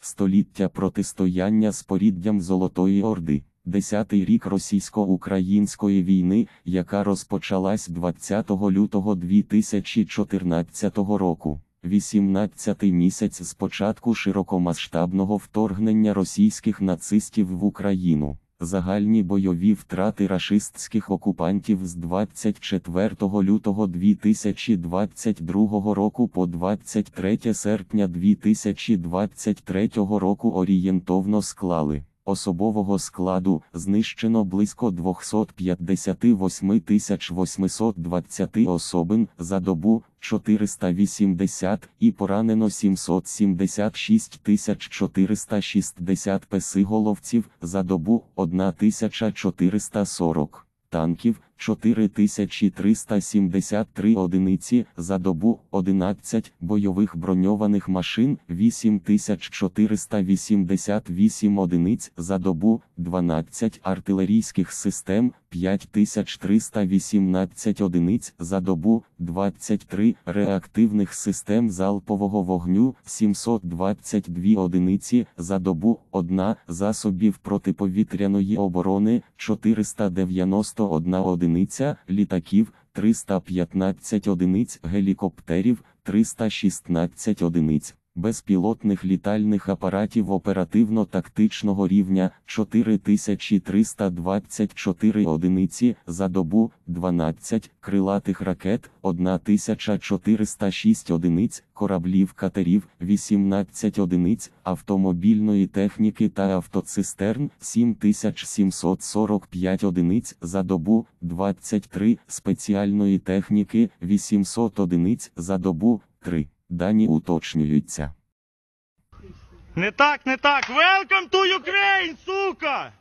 Століття протистояння з поріддям Золотої Орди. 10-й рік російсько-української війни, яка розпочалась 20 лютого 2014 року. 18-й місяць з початку широкомасштабного вторгнення російських нацистів в Україну. Загальні бойові втрати рашистських окупантів з 24 лютого 2022 року по 23 серпня 2023 року орієнтовно склали: особового складу знищено близько 258 820 особин за добу, 480, і поранено 776 460 песиголовців за добу, 1440. Танків – 4373 одиниці за добу, 11 бойових броньованих машин – 8488 одиниць за добу, 12 артилерійських систем – 5318 одиниць за добу, 23 реактивних систем залпового вогню – 722 одиниці за добу, 1 засобів протиповітряної оборони – 491 одиниця, літаків – 315 одиниць, гелікоптерів – 316 одиниць, безпілотних літальних апаратів оперативно-тактичного рівня – 4324 одиниці за добу, 12 крилатих ракет – 1406 одиниць, кораблів-катерів – 18 одиниць, автомобільної техніки та автоцистерн – 7745 одиниць за добу, 23 спеціальної техніки – 800 одиниць за добу, 3. Дані уточнюються. Не так, не так. Welcome to Ukraine, сука!